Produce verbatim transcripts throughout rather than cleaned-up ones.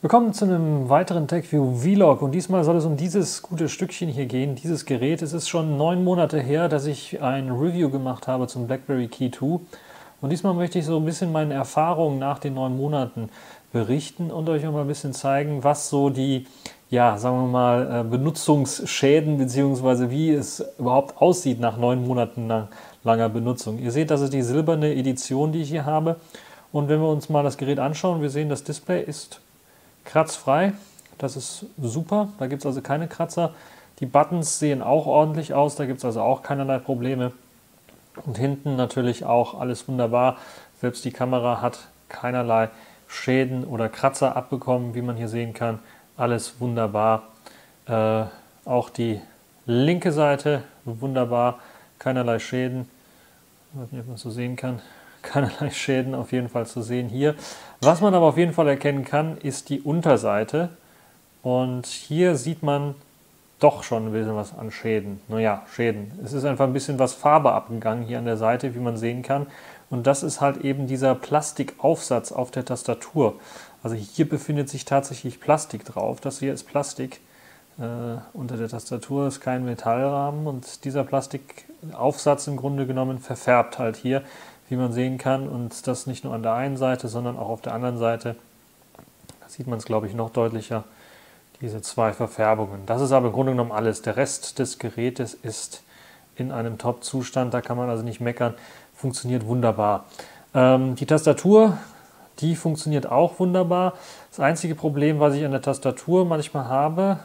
Willkommen zu einem weiteren TechView Vlog und diesmal soll es um dieses gute Stückchen hier gehen, dieses Gerät. Es ist schon neun Monate her, dass ich ein Review gemacht habe zum BlackBerry Key zwei und diesmal möchte ich so ein bisschen meine Erfahrungen nach den neun Monaten berichten und euch auch mal ein bisschen zeigen, was so die, ja, sagen wir mal, Benutzungsschäden bzw. wie es überhaupt aussieht nach neun Monaten lang, langer Benutzung. Ihr seht, das ist die silberne Edition, die ich hier habe, und wenn wir uns mal das Gerät anschauen, wir sehen, das Display ist kratzfrei, das ist super, da gibt es also keine Kratzer. Die Buttons sehen auch ordentlich aus, da gibt es also auch keinerlei Probleme. Und hinten natürlich auch alles wunderbar, selbst die Kamera hat keinerlei Schäden oder Kratzer abbekommen, wie man hier sehen kann. Alles wunderbar. Äh, auch die linke Seite wunderbar, keinerlei Schäden. Ich weiß nicht, ob man es so sehen kann. Keinerlei Schäden auf jeden Fall zu sehen hier. Was man aber auf jeden Fall erkennen kann, ist die Unterseite. Und hier sieht man doch schon ein bisschen was an Schäden. Naja, Schäden. Es ist einfach ein bisschen was Farbe abgegangen hier an der Seite, wie man sehen kann. Und das ist halt eben dieser Plastikaufsatz auf der Tastatur. Also hier befindet sich tatsächlich Plastik drauf. Das hier ist Plastik. Äh, unter der Tastatur ist kein Metallrahmen und dieser Plastikaufsatz im Grunde genommen verfärbt halt hier, wie man sehen kann, und das nicht nur an der einen Seite, sondern auch auf der anderen Seite. Da sieht man es, glaube ich, noch deutlicher, diese zwei Verfärbungen. Das ist aber im Grunde genommen alles. Der Rest des Gerätes ist in einem Top-Zustand, da kann man also nicht meckern, funktioniert wunderbar. Ähm, die Tastatur, die funktioniert auch wunderbar. Das einzige Problem, was ich an der Tastatur manchmal habe,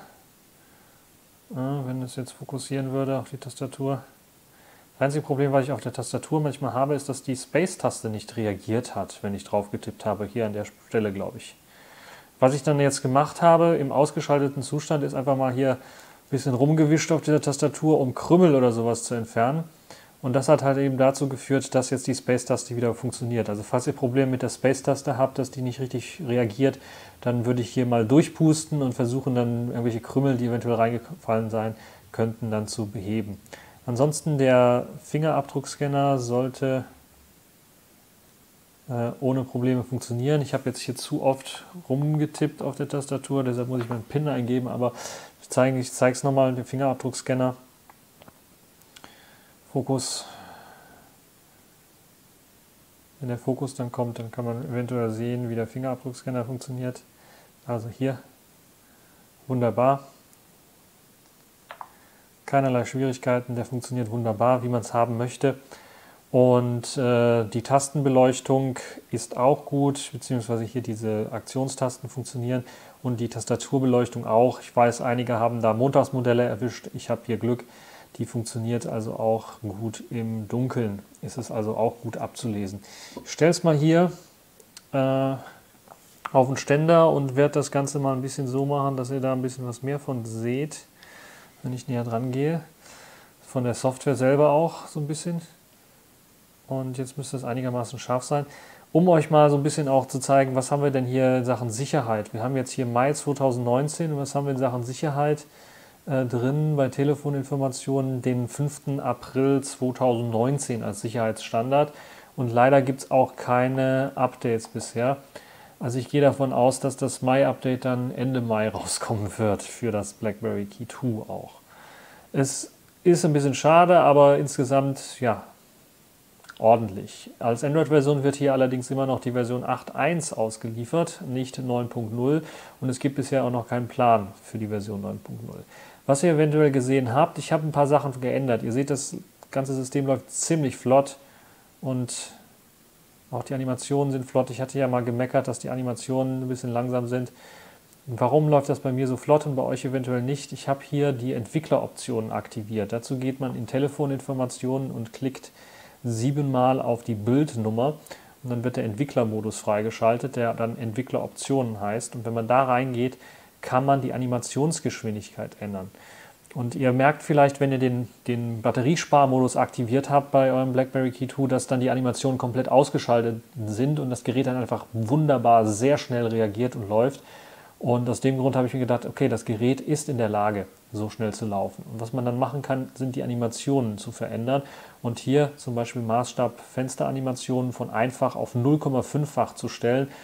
äh, wenn es jetzt fokussieren würde auf die Tastatur, das einzige Problem, was ich auf der Tastatur manchmal habe, ist, dass die Space-Taste nicht reagiert hat, wenn ich drauf getippt habe, hier an der Stelle, glaube ich. Was ich dann jetzt gemacht habe im ausgeschalteten Zustand, ist einfach mal hier ein bisschen rumgewischt auf dieser Tastatur, um Krümmel oder sowas zu entfernen. Und das hat halt eben dazu geführt, dass jetzt die Space-Taste wieder funktioniert. Also falls ihr Probleme mit der Space-Taste habt, dass die nicht richtig reagiert, dann würde ich hier mal durchpusten und versuchen dann irgendwelche Krümmel, die eventuell reingefallen sein könnten, dann zu beheben. Ansonsten der Fingerabdruckscanner sollte äh, ohne Probleme funktionieren. Ich habe jetzt hier zu oft rumgetippt auf der Tastatur, deshalb muss ich meinen PIN eingeben, aber ich zeige ich zeige es nochmal, den Fingerabdruckscanner. Fokus. Wenn der Fokus dann kommt, dann kann man eventuell sehen, wie der Fingerabdruckscanner funktioniert. Also hier, wunderbar. Keinerlei Schwierigkeiten, der funktioniert wunderbar, wie man es haben möchte. Und äh, die Tastenbeleuchtung ist auch gut, beziehungsweise hier diese Aktionstasten funktionieren und die Tastaturbeleuchtung auch. Ich weiß, einige haben da Montagsmodelle erwischt, ich habe hier Glück, die funktioniert also auch gut im Dunkeln, ist es also auch gut abzulesen. Ich stelle es mal hier äh, auf den Ständer und werde das Ganze mal ein bisschen so machen, dass ihr da ein bisschen was mehr von seht, wenn ich näher dran gehe. Von der Software selber auch so ein bisschen. Und jetzt müsste es einigermaßen scharf sein. Um euch mal so ein bisschen auch zu zeigen, was haben wir denn hier in Sachen Sicherheit. Wir haben jetzt hier Mai zweitausendneunzehn und was haben wir in Sachen Sicherheit äh, drin bei Telefoninformationen, den fünften April zweitausendneunzehn als Sicherheitsstandard. Und leider gibt es auch keine Updates bisher. Also ich gehe davon aus, dass das Mai-Update dann Ende Mai rauskommen wird für das BlackBerry Key zwei auch. Es ist ein bisschen schade, aber insgesamt ja ordentlich. Als Android-Version wird hier allerdings immer noch die Version acht Punkt eins ausgeliefert, nicht neun Punkt null, und es gibt bisher auch noch keinen Plan für die Version neun Punkt null. Was ihr eventuell gesehen habt, ich habe ein paar Sachen geändert. Ihr seht, das ganze System läuft ziemlich flott und auch die Animationen sind flott. Ich hatte ja mal gemeckert, dass die Animationen ein bisschen langsam sind. Warum läuft das bei mir so flott und bei euch eventuell nicht? Ich habe hier die Entwickleroptionen aktiviert. Dazu geht man in Telefoninformationen und klickt siebenmal auf die Bildnummer und dann wird der Entwicklermodus freigeschaltet, der dann Entwickleroptionen heißt. Und wenn man da reingeht, kann man die Animationsgeschwindigkeit ändern. Und ihr merkt vielleicht, wenn ihr den, den Batteriesparmodus aktiviert habt bei eurem BlackBerry Key zwei, dass dann die Animationen komplett ausgeschaltet sind und das Gerät dann einfach wunderbar sehr schnell reagiert und läuft. Und aus dem Grund habe ich mir gedacht, okay, das Gerät ist in der Lage, so schnell zu laufen. Und was man dann machen kann, sind die Animationen zu verändern. Und hier zum Beispiel Maßstab Fensteranimationen von einfach auf null Komma fünffach zu stellen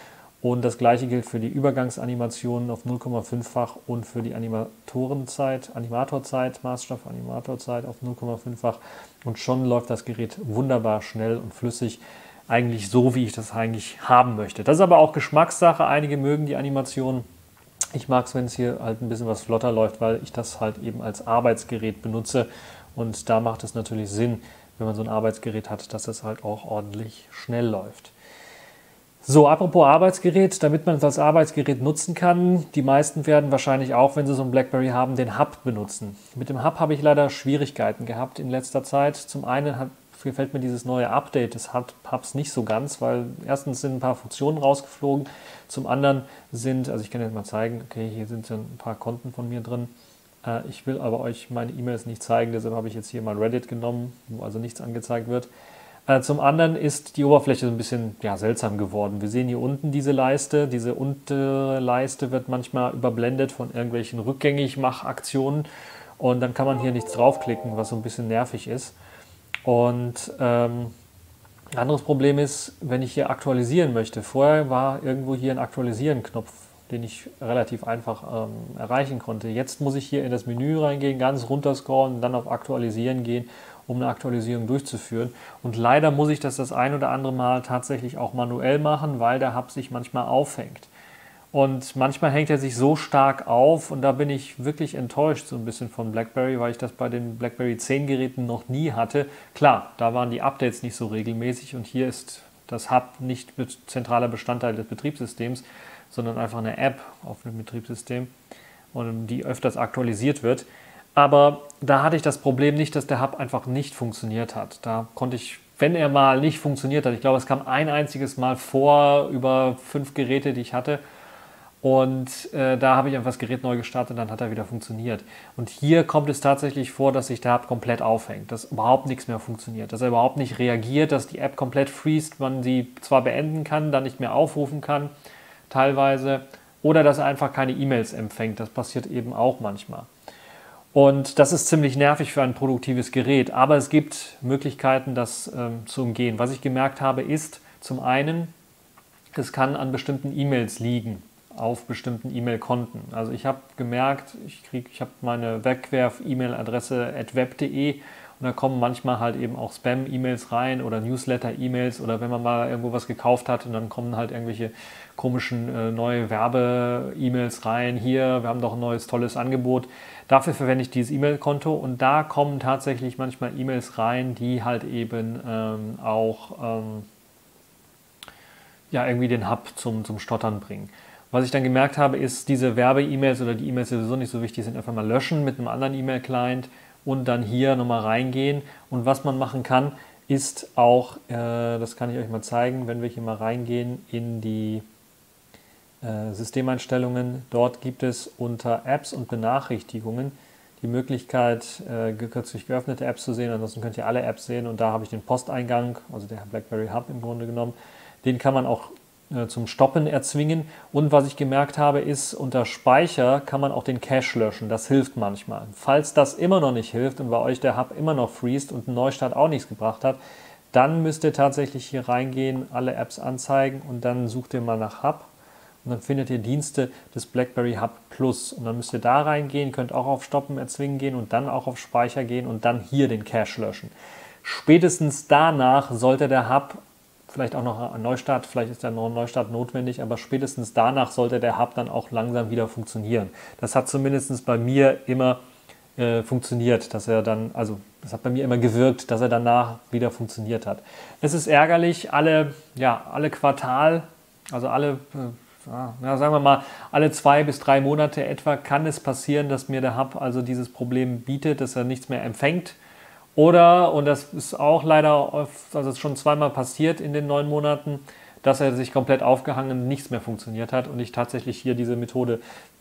Und das gleiche gilt für die Übergangsanimationen auf null Komma fünffach und für die Animatorenzeit, Animatorzeit, Maßstab Animatorzeit auf null Komma fünffach. Und schon läuft das Gerät wunderbar schnell und flüssig, eigentlich so, wie ich das eigentlich haben möchte. Das ist aber auch Geschmackssache. Einige mögen die Animationen. Ich mag es, wenn es hier halt ein bisschen was flotter läuft, weil ich das halt eben als Arbeitsgerät benutze. Und da macht es natürlich Sinn, wenn man so ein Arbeitsgerät hat, dass es halt auch ordentlich schnell läuft. So, apropos Arbeitsgerät, damit man es als Arbeitsgerät nutzen kann, die meisten werden wahrscheinlich auch, wenn sie so ein BlackBerry haben, den Hub benutzen. Mit dem Hub habe ich leider Schwierigkeiten gehabt in letzter Zeit. Zum einen hat, gefällt mir dieses neue Update des Hubs nicht so ganz, weil erstens sind ein paar Funktionen rausgeflogen, zum anderen sind, also ich kann jetzt mal zeigen, okay, hier sind ein paar Konten von mir drin. Äh, ich will aber euch meine E-Mails nicht zeigen, deshalb habe ich jetzt hier mal Reddit genommen, wo also nichts angezeigt wird. Zum anderen ist die Oberfläche so ein bisschen ja, seltsam geworden. Wir sehen hier unten diese Leiste. Diese untere Leiste wird manchmal überblendet von irgendwelchen Rückgängigmachaktionen und dann kann man hier nichts draufklicken, was so ein bisschen nervig ist. Und ähm, ein anderes Problem ist, wenn ich hier aktualisieren möchte. Vorher war irgendwo hier ein Aktualisieren-Knopf, den ich relativ einfach ähm, erreichen konnte. Jetzt muss ich hier in das Menü reingehen, ganz runter scrollen und dann auf Aktualisieren gehen, um eine Aktualisierung durchzuführen. Und leider muss ich das das ein oder andere Mal tatsächlich auch manuell machen, weil der Hub sich manchmal aufhängt. Und manchmal hängt er sich so stark auf und da bin ich wirklich enttäuscht so ein bisschen von BlackBerry, weil ich das bei den BlackBerry zehn Geräten noch nie hatte. Klar, da waren die Updates nicht so regelmäßig und hier ist das Hub nicht zentraler Bestandteil des Betriebssystems, sondern einfach eine App auf dem Betriebssystem, und die öfters aktualisiert wird. Aber da hatte ich das Problem nicht, dass der Hub einfach nicht funktioniert hat. Da konnte ich, wenn er mal nicht funktioniert hat, ich glaube, es kam ein einziges Mal vor über fünf Geräte, die ich hatte. Und äh, da habe ich einfach das Gerät neu gestartet und dann hat er wieder funktioniert. Und hier kommt es tatsächlich vor, dass sich der Hub komplett aufhängt, dass überhaupt nichts mehr funktioniert, dass er überhaupt nicht reagiert, dass die App komplett freest, man sie zwar beenden kann, dann nicht mehr aufrufen kann, teilweise, oder dass er einfach keine E-Mails empfängt. Das passiert eben auch manchmal. Und das ist ziemlich nervig für ein produktives Gerät, aber es gibt Möglichkeiten, das ähm, zu umgehen. Was ich gemerkt habe, ist zum einen, es kann an bestimmten E-Mails liegen, auf bestimmten E-Mail-Konten. Also ich habe gemerkt, ich, krieg, ich habe meine Wegwerf-E-Mail-Adresse at web punkt de und da kommen manchmal halt eben auch Spam-E-Mails rein oder Newsletter-E-Mails oder wenn man mal irgendwo was gekauft hat und dann kommen halt irgendwelche komischen äh, neue Werbe-E-Mails rein. Hier, wir haben doch ein neues, tolles Angebot. Dafür verwende ich dieses E-Mail-Konto und da kommen tatsächlich manchmal E-Mails rein, die halt eben ähm, auch ähm, ja, irgendwie den Hub zum, zum Stottern bringen. Was ich dann gemerkt habe, ist, diese Werbe-E-Mails oder die E-Mails, die sowieso nicht so wichtig sind, einfach mal löschen mit einem anderen E-Mail-Client und dann hier nochmal reingehen. Und was man machen kann, ist auch, äh, das kann ich euch mal zeigen, wenn wir hier mal reingehen in die äh, Systemeinstellungen. Dort gibt es unter Apps und Benachrichtigungen die Möglichkeit, äh, kürzlich geöffnete Apps zu sehen. Ansonsten könnt ihr alle Apps sehen und da habe ich den Posteingang, also der BlackBerry Hub im Grunde genommen. Den kann man auch zum Stoppen erzwingen. Und was ich gemerkt habe, ist, unter Speicher kann man auch den Cache löschen. Das hilft manchmal. Falls das immer noch nicht hilft und bei euch der Hub immer noch freest und ein Neustart auch nichts gebracht hat, dann müsst ihr tatsächlich hier reingehen, alle Apps anzeigen und dann sucht ihr mal nach Hub und dann findet ihr Dienste des BlackBerry Hub Plus und dann müsst ihr da reingehen, könnt auch auf Stoppen erzwingen gehen und dann auch auf Speicher gehen und dann hier den Cache löschen. Spätestens danach sollte der Hub, vielleicht auch noch ein Neustart, vielleicht ist ja noch ein Neustart notwendig, aber spätestens danach sollte der Hub dann auch langsam wieder funktionieren. Das hat zumindest bei mir immer äh, funktioniert, dass er dann, also das hat bei mir immer gewirkt, dass er danach wieder funktioniert hat. Es ist ärgerlich, alle, ja, alle Quartal, also alle, äh, ja, sagen wir mal, alle zwei bis drei Monate etwa kann es passieren, dass mir der Hub also dieses Problem bietet, dass er nichts mehr empfängt. Oder, und das ist auch leider oft, also es ist schon zweimal passiert in den neun Monaten, dass er sich komplett aufgehangen und nichts mehr funktioniert hat und ich tatsächlich hier diese Methode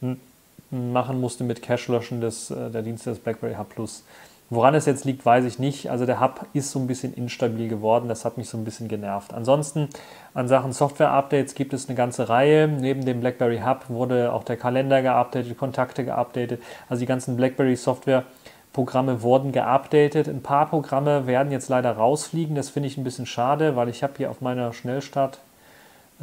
machen musste mit Cache-Löschen des, der Dienste des BlackBerry Hub Plus. Woran es jetzt liegt, weiß ich nicht. Also der Hub ist so ein bisschen instabil geworden, das hat mich so ein bisschen genervt. Ansonsten an Sachen Software-Updates gibt es eine ganze Reihe. Neben dem BlackBerry Hub wurde auch der Kalender geupdatet, Kontakte geupdatet, also die ganzen BlackBerry-Software Programme wurden geupdatet. Ein paar Programme werden jetzt leider rausfliegen. Das finde ich ein bisschen schade, weil ich habe hier auf meiner Schnellstart, äh,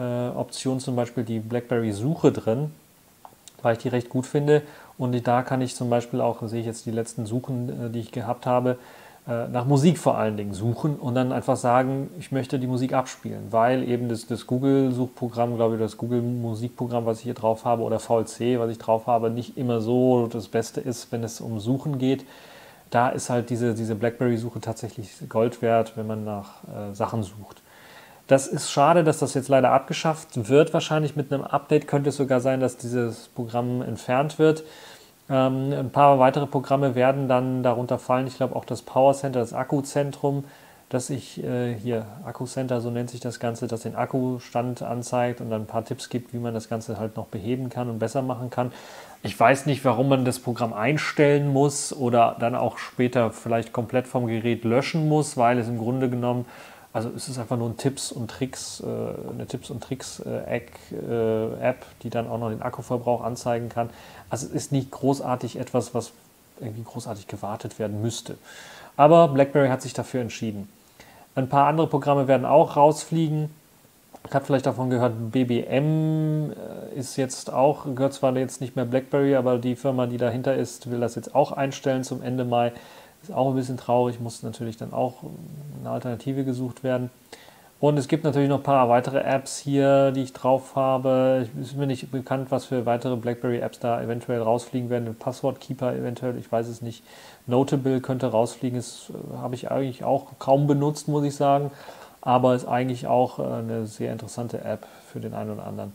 äh, Option zum Beispiel die BlackBerry-Suche drin, weil ich die recht gut finde. Und da kann ich zum Beispiel auch, sehe ich jetzt die letzten Suchen, die ich gehabt habe, nach Musik vor allen Dingen suchen und dann einfach sagen, ich möchte die Musik abspielen, weil eben das, das Google-Suchprogramm, glaube ich, das Google-Musikprogramm, was ich hier drauf habe, oder V L C, was ich drauf habe, nicht immer so das Beste ist, wenn es um Suchen geht. Da ist halt diese, diese BlackBerry-Suche tatsächlich Gold wert, wenn man nach äh, Sachen sucht. Das ist schade, dass das jetzt leider abgeschafft wird. Wahrscheinlich mit einem Update könnte es sogar sein, dass dieses Programm entfernt wird. Ähm, ein paar weitere Programme werden dann darunter fallen. Ich glaube auch das Power Center, das Akkuzentrum, dass ich äh, hier, Akkucenter, so nennt sich das Ganze, das den Akkustand anzeigt und dann ein paar Tipps gibt, wie man das Ganze halt noch beheben kann und besser machen kann. Ich weiß nicht, warum man das Programm einstellen muss oder dann auch später vielleicht komplett vom Gerät löschen muss, weil es im Grunde genommen, also es ist einfach nur ein Tipps und Tricks, äh, eine Tipps und Tricks äh, App, die dann auch noch den Akkuverbrauch anzeigen kann. Also es ist nicht großartig etwas, was irgendwie großartig gewartet werden müsste. Aber BlackBerry hat sich dafür entschieden. Ein paar andere Programme werden auch rausfliegen. Ich habe vielleicht davon gehört, B B M ist jetzt auch, gehört zwar jetzt nicht mehr BlackBerry, aber die Firma, die dahinter ist, will das jetzt auch einstellen zum Ende Mai. Ist auch ein bisschen traurig, muss natürlich dann auch eine Alternative gesucht werden. Und es gibt natürlich noch ein paar weitere Apps hier, die ich drauf habe. Es ist mir nicht bekannt, was für weitere BlackBerry-Apps da eventuell rausfliegen werden. Passwortkeeper eventuell, ich weiß es nicht. Notable könnte rausfliegen, das habe ich eigentlich auch kaum benutzt, muss ich sagen. Aber ist eigentlich auch eine sehr interessante App für den einen oder anderen.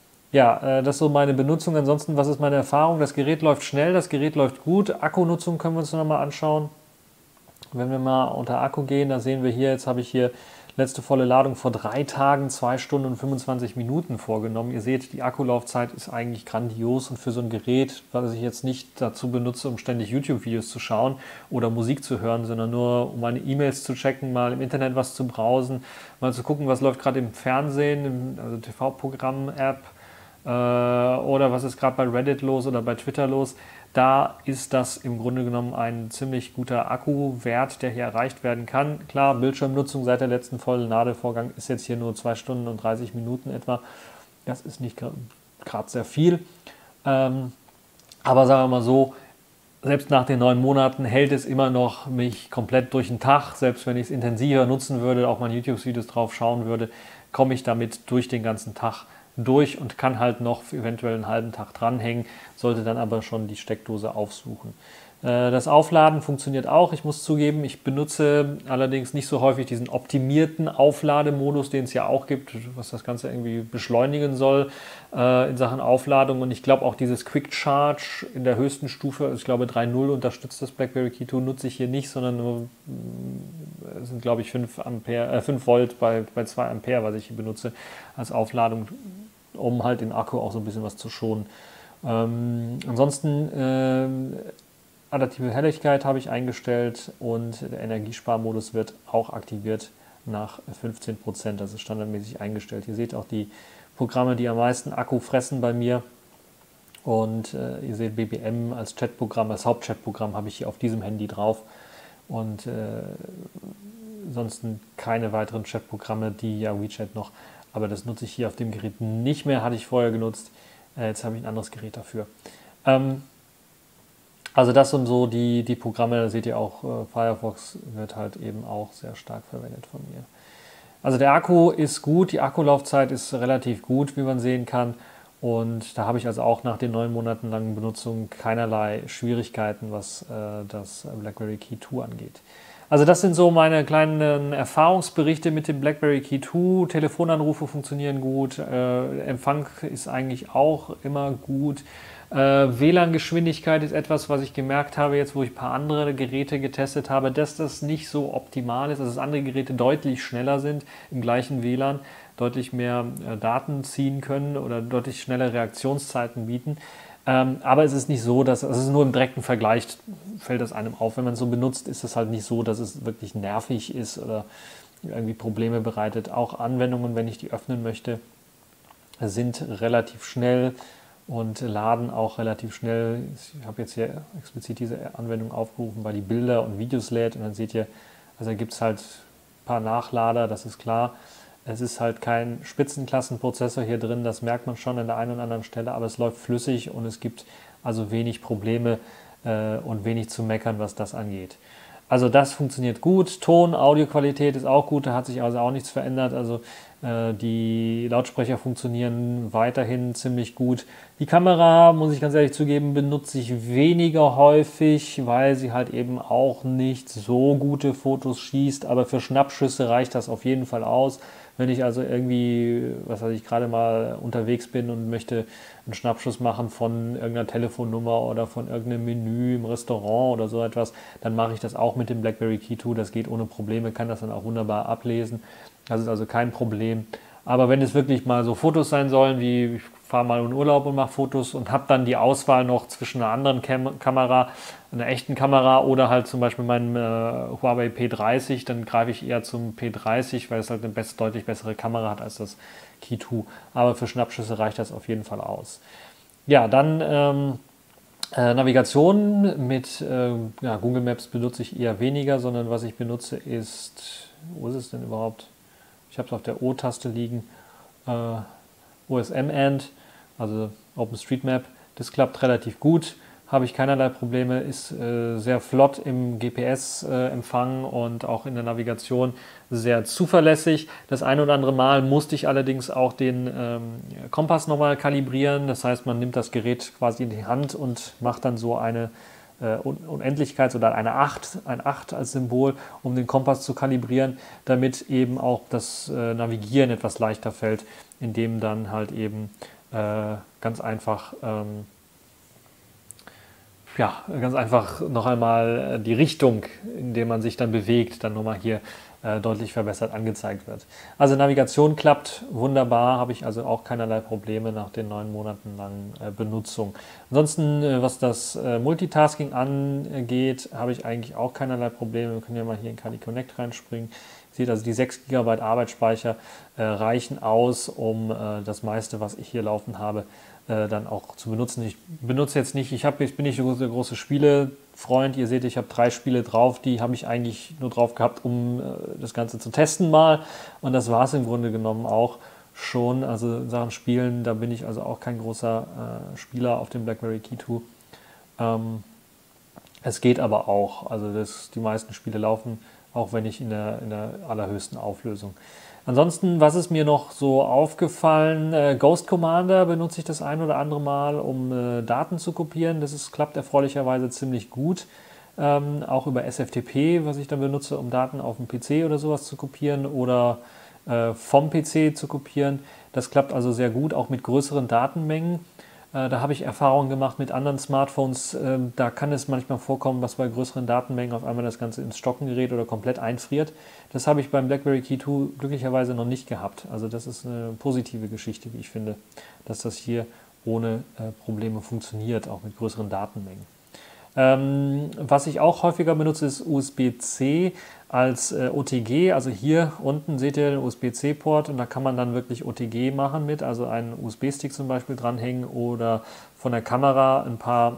Ja, das ist so meine Benutzung. Ansonsten, was ist meine Erfahrung? Das Gerät läuft schnell, das Gerät läuft gut. Akkunutzung können wir uns noch mal anschauen. Wenn wir mal unter Akku gehen, da sehen wir hier, jetzt habe ich hier letzte volle Ladung vor drei Tagen, zwei Stunden und fünfundzwanzig Minuten vorgenommen. Ihr seht, die Akkulaufzeit ist eigentlich grandios und für so ein Gerät, was ich jetzt nicht dazu benutze, um ständig YouTube-Videos zu schauen oder Musik zu hören, sondern nur um meine E-Mails zu checken, mal im Internet was zu browsen, mal zu gucken, was läuft gerade im Fernsehen, im, also T V-Programm-App, oder was ist gerade bei Reddit los oder bei Twitter los, da ist das im Grunde genommen ein ziemlich guter Akkuwert, der hier erreicht werden kann. Klar, Bildschirmnutzung seit der letzten vollen Ladevorgang ist jetzt hier nur zwei Stunden und dreißig Minuten etwa. Das ist nicht gerade sehr viel. Ähm, aber sagen wir mal so, selbst nach den neun Monaten hält es immer noch mich komplett durch den Tag. Selbst wenn ich es intensiver nutzen würde, auch mal YouTube-Videos drauf schauen würde, komme ich damit durch den ganzen Tag durch und kann halt noch eventuell einen halben Tag dranhängen, sollte dann aber schon die Steckdose aufsuchen. Das Aufladen funktioniert auch. Ich muss zugeben, ich benutze allerdings nicht so häufig diesen optimierten Auflademodus, den es ja auch gibt, was das Ganze irgendwie beschleunigen soll äh, in Sachen Aufladung. Und ich glaube auch dieses Quick Charge in der höchsten Stufe, ich glaube drei Punkt null unterstützt das BlackBerry Key zwei, nutze ich hier nicht, sondern nur sind glaube ich fünf Ampere, äh, fünf Volt bei, bei zwei Ampere, was ich hier benutze als Aufladung, um halt den Akku auch so ein bisschen was zu schonen. Ähm, ansonsten ähm, adaptive Helligkeit habe ich eingestellt und der Energiesparmodus wird auch aktiviert nach fünfzehn Prozent. Das ist standardmäßig eingestellt. Ihr seht auch die Programme, die am meisten Akku fressen bei mir. Und äh, ihr seht B B M als Chatprogramm, als Hauptchatprogramm habe ich hier auf diesem Handy drauf. Und äh, ansonsten keine weiteren Chatprogramme, die ja WeChat noch. Aber das nutze ich hier auf dem Gerät nicht mehr, hatte ich vorher genutzt. Äh, jetzt habe ich ein anderes Gerät dafür. Ähm, Also das sind so die, die Programme, da seht ihr auch, äh, Firefox wird halt eben auch sehr stark verwendet von mir. Also der Akku ist gut, die Akkulaufzeit ist relativ gut, wie man sehen kann. Und da habe ich also auch nach den neun Monaten langen Benutzung keinerlei Schwierigkeiten, was äh, das BlackBerry Key zwei angeht. Also das sind so meine kleinen Erfahrungsberichte mit dem BlackBerry Key zwei. Telefonanrufe funktionieren gut, äh, Empfang ist eigentlich auch immer gut. Äh, W L A N-Geschwindigkeit ist etwas, was ich gemerkt habe, jetzt wo ich ein paar andere Geräte getestet habe, dass das nicht so optimal ist, also dass andere Geräte deutlich schneller sind im gleichen W L A N, deutlich mehr äh, Daten ziehen können oder deutlich schnelle Reaktionszeiten bieten. Ähm, aber es ist nicht so, dass also es ist nur im direkten Vergleich fällt das einem auf. Wenn man es so benutzt, ist es halt nicht so, dass es wirklich nervig ist oder irgendwie Probleme bereitet. Auch Anwendungen, wenn ich die öffnen möchte, sind relativ schnell und laden auch relativ schnell. Ich habe jetzt hier explizit diese Anwendung aufgerufen, weil die Bilder und Videos lädt und dann seht ihr, also da gibt es halt ein paar Nachlader, das ist klar. Es ist halt kein Spitzenklassenprozessor hier drin, das merkt man schon an der einen oder anderen Stelle, aber es läuft flüssig und es gibt also wenig Probleme äh, und wenig zu meckern, was das angeht. Also das funktioniert gut. Ton, Audioqualität ist auch gut, da hat sich also auch nichts verändert. Also äh, die Lautsprecher funktionieren weiterhin ziemlich gut. Die Kamera, muss ich ganz ehrlich zugeben, benutze ich weniger häufig, weil sie halt eben auch nicht so gute Fotos schießt. Aber für Schnappschüsse reicht das auf jeden Fall aus. Wenn ich also irgendwie, was weiß ich, gerade mal unterwegs bin und möchte einen Schnappschuss machen von irgendeiner Telefonnummer oder von irgendeinem Menü im Restaurant oder so etwas, dann mache ich das auch mit dem BlackBerry Key zwei. Das geht ohne Probleme, kann das dann auch wunderbar ablesen. Das ist also kein Problem. Aber wenn es wirklich mal so Fotos sein sollen, wie ich fahre mal in Urlaub und mache Fotos und habe dann die Auswahl noch zwischen einer anderen Cam- Kamera, einer echten Kamera oder halt zum Beispiel meinem äh, Huawei P dreißig, dann greife ich eher zum P dreißig, weil es halt eine best- deutlich bessere Kamera hat als das Key zwei. Aber für Schnappschüsse reicht das auf jeden Fall aus. Ja, dann ähm, äh, Navigation mit äh, ja, Google Maps benutze ich eher weniger, sondern was ich benutze ist, wo ist es denn überhaupt? Ich habe es auf der O-Taste liegen, äh, O S M-End, also OpenStreetMap. Das klappt relativ gut, habe ich keinerlei Probleme, ist äh, sehr flott im G P S-Empfang äh, und auch in der Navigation sehr zuverlässig. Das eine oder andere Mal musste ich allerdings auch den ähm, Kompass nochmal kalibrieren. Das heißt, man nimmt das Gerät quasi in die Hand und macht dann so eine äh, Unendlichkeits- oder eine acht, ein acht als Symbol, um den Kompass zu kalibrieren, damit eben auch das äh, Navigieren etwas leichter fällt, indem dann halt eben äh, ganz einfach ähm, ja, ganz einfach noch einmal die Richtung, in der man sich dann bewegt, dann nochmal hier äh, deutlich verbessert angezeigt wird. Also Navigation klappt wunderbar, habe ich also auch keinerlei Probleme nach den neun Monaten langen äh, Benutzung. Ansonsten, äh, was das äh, Multitasking angeht, habe ich eigentlich auch keinerlei Probleme. Wir können ja mal hier in Kali Connect reinspringen. Ihr seht also, die sechs Gigabyte Arbeitsspeicher äh, reichen aus, um äh, das meiste, was ich hier laufen habe, dann auch zu benutzen. Ich benutze jetzt nicht, ich, hab, ich bin nicht so der große Spielefreund. Ihr seht, ich habe drei Spiele drauf, die habe ich eigentlich nur drauf gehabt, um äh, das Ganze zu testen mal. Und das war es im Grunde genommen auch schon. Also in Sachen Spielen, da bin ich also auch kein großer äh, Spieler auf dem BlackBerry Key zwei. Ähm, es geht aber auch. Also das, die meisten Spiele laufen, auch wenn nicht in der, in der allerhöchsten Auflösung. Ansonsten, was ist mir noch so aufgefallen? Äh, Ghost Commander benutze ich das ein oder andere Mal, um äh, Daten zu kopieren. Das ist, klappt erfreulicherweise ziemlich gut. Ähm, auch über S F T P, was ich dann benutze, um Daten auf dem P C oder sowas zu kopieren oder äh, vom P C zu kopieren. Das klappt also sehr gut, auch mit größeren Datenmengen. Äh, da habe ich Erfahrungen gemacht mit anderen Smartphones. Äh, da kann es manchmal vorkommen, dass bei größeren Datenmengen auf einmal das Ganze ins Stocken gerät oder komplett einfriert. Das habe ich beim BlackBerry Key zwei glücklicherweise noch nicht gehabt. Also das ist eine positive Geschichte, wie ich finde, dass das hier ohne äh, Probleme funktioniert, auch mit größeren Datenmengen. Ähm, was ich auch häufiger benutze, ist U S B C als äh, O T G. Also hier unten seht ihr den U S B C-Port und da kann man dann wirklich O T G machen mit, also einen U S B-Stick zum Beispiel dranhängen oder von der Kamera ein paar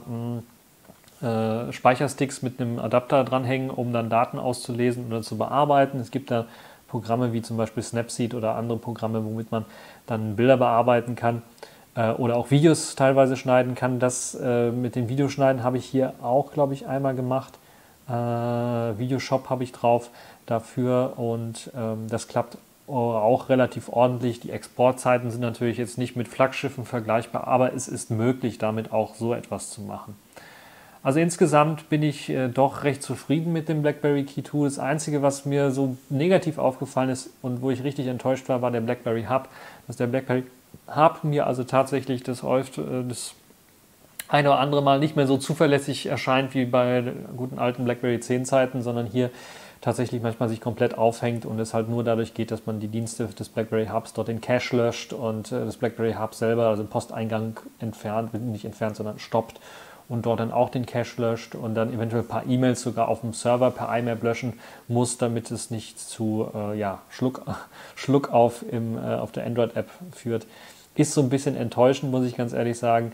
mh, äh, Speichersticks mit einem Adapter dranhängen, um dann Daten auszulesen oder zu bearbeiten. Es gibt da Programme wie zum Beispiel Snapseed oder andere Programme, womit man dann Bilder bearbeiten kann oder auch Videos teilweise schneiden kann. Das äh, mit dem Videoschneiden habe ich hier auch, glaube ich, einmal gemacht. Äh, Videoshop habe ich drauf dafür und ähm, das klappt auch relativ ordentlich. Die Exportzeiten sind natürlich jetzt nicht mit Flaggschiffen vergleichbar, aber es ist möglich, damit auch so etwas zu machen. Also insgesamt bin ich äh, doch recht zufrieden mit dem BlackBerry Key zwei. Das Einzige, was mir so negativ aufgefallen ist und wo ich richtig enttäuscht war, war der BlackBerry Hub. Dass der BlackBerry Hub mir also tatsächlich das, häufig, äh, das eine oder andere Mal nicht mehr so zuverlässig erscheint wie bei guten alten BlackBerry zehn Zeiten, sondern hier tatsächlich manchmal sich komplett aufhängt und es halt nur dadurch geht, dass man die Dienste des BlackBerry Hubs dort den Cache löscht und äh, das BlackBerry Hub selber, also den Posteingang entfernt, nicht entfernt, sondern stoppt und dort dann auch den Cache löscht und dann eventuell ein paar E-Mails sogar auf dem Server per IMAP löschen muss, damit es nicht zu äh, ja, Schluck, Schluck auf, im, äh, auf der Android-App führt. Ist so ein bisschen enttäuschend, muss ich ganz ehrlich sagen.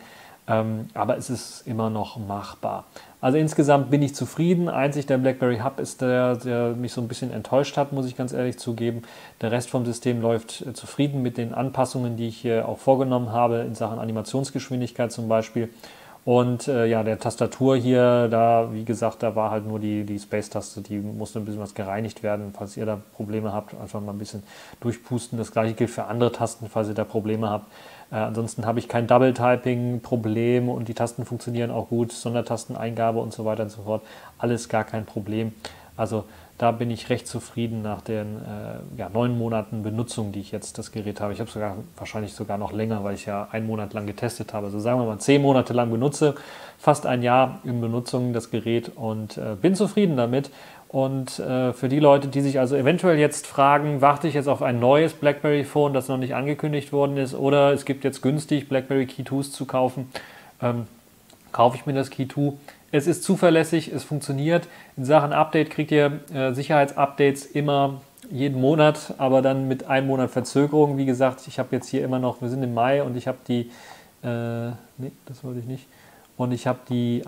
Ähm, aber es ist immer noch machbar. Also insgesamt bin ich zufrieden. Einzig der BlackBerry Hub ist der, der mich so ein bisschen enttäuscht hat, muss ich ganz ehrlich zugeben. Der Rest vom System läuft äh, zufrieden mit den Anpassungen, die ich hier auch vorgenommen habe, in Sachen Animationsgeschwindigkeit zum Beispiel. Und äh, ja, der Tastatur hier, da, wie gesagt, da war halt nur die, die Space-Taste, die musste ein bisschen was gereinigt werden. Falls ihr da Probleme habt, einfach mal ein bisschen durchpusten. Das gleiche gilt für andere Tasten, falls ihr da Probleme habt. Äh, ansonsten habe ich kein Double-Typing-Problem und die Tasten funktionieren auch gut, Sondertasteneingabe und so weiter und so fort. Alles gar kein Problem. Also da bin ich recht zufrieden nach den äh, ja, neun Monaten Benutzung, die ich jetzt das Gerät habe. Ich habe es sogar wahrscheinlich sogar noch länger, weil ich ja einen Monat lang getestet habe. Also sagen wir mal zehn Monate lang benutze, fast ein Jahr in Benutzung das Gerät und äh, bin zufrieden damit. Und äh, für die Leute, die sich also eventuell jetzt fragen, warte ich jetzt auf ein neues BlackBerry Phone, das noch nicht angekündigt worden ist, oder es gibt jetzt günstig BlackBerry Key Twos zu kaufen, ähm, kaufe ich mir das Key zwei. Es ist zuverlässig, es funktioniert. In Sachen Update kriegt ihr äh, Sicherheitsupdates immer jeden Monat, aber dann mit einem Monat Verzögerung. Wie gesagt, ich habe jetzt hier immer noch, wir sind im Mai und ich habe die, äh, nee, das wollte ich nicht, und ich habe die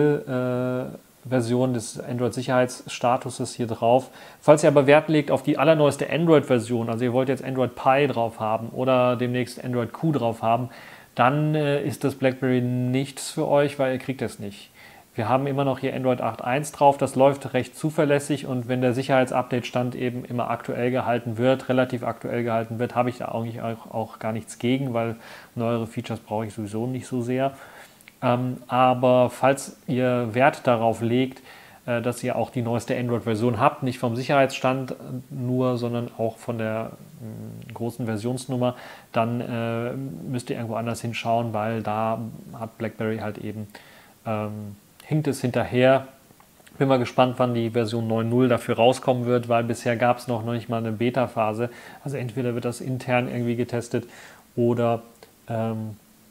April äh, Version des Android-Sicherheitsstatuses hier drauf. Falls ihr aber Wert legt auf die allerneueste Android-Version, also ihr wollt jetzt Android Pie drauf haben oder demnächst Android Q drauf haben, dann äh, ist das BlackBerry nichts für euch, weil ihr kriegt es nicht. Wir haben immer noch hier Android acht Punkt eins drauf, das läuft recht zuverlässig und wenn der Sicherheitsupdate-Stand eben immer aktuell gehalten wird, relativ aktuell gehalten wird, habe ich da eigentlich auch, auch gar nichts gegen, weil neuere Features brauche ich sowieso nicht so sehr. Ähm, aber falls ihr Wert darauf legt, äh, dass ihr auch die neueste Android-Version habt, nicht vom Sicherheitsstand nur, sondern auch von der äh, großen Versionsnummer, dann äh, müsst ihr irgendwo anders hinschauen, weil da hat BlackBerry halt eben ähm, hinkt es hinterher. Bin mal gespannt, wann die Version neun Punkt null dafür rauskommen wird, weil bisher gab es noch nicht mal eine Beta-Phase. Also entweder wird das intern irgendwie getestet oder ähm,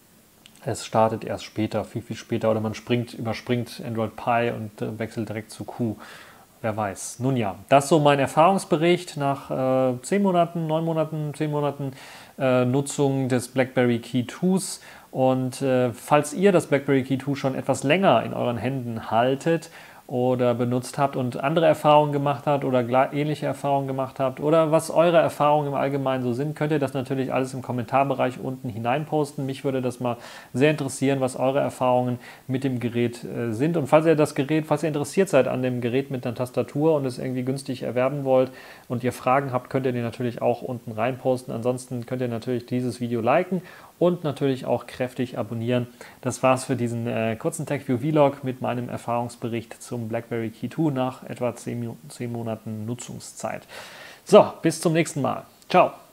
es startet erst später, viel, viel später. Oder man springt, überspringt Android Pie und äh, wechselt direkt zu Q. Wer weiß. Nun ja, das ist so mein Erfahrungsbericht nach äh, zehn Monaten, neun Monaten, zehn Monaten äh, Nutzung des BlackBerry Key Twos. Und äh, falls ihr das BlackBerry Key zwei schon etwas länger in euren Händen haltet oder benutzt habt und andere Erfahrungen gemacht habt oder ähnliche Erfahrungen gemacht habt oder was eure Erfahrungen im Allgemeinen so sind, könnt ihr das natürlich alles im Kommentarbereich unten hineinposten. Mich würde das mal sehr interessieren, was eure Erfahrungen mit dem Gerät äh, sind. Und falls ihr das Gerät, falls ihr interessiert seid an dem Gerät mit einer Tastatur und es irgendwie günstig erwerben wollt und ihr Fragen habt, könnt ihr die natürlich auch unten reinposten. Ansonsten könnt ihr natürlich dieses Video liken und natürlich auch kräftig abonnieren. Das war's für diesen äh, kurzen TechView-Vlog mit meinem Erfahrungsbericht zum BlackBerry Key zwei nach etwa zehn Monaten Nutzungszeit. So, bis zum nächsten Mal. Ciao!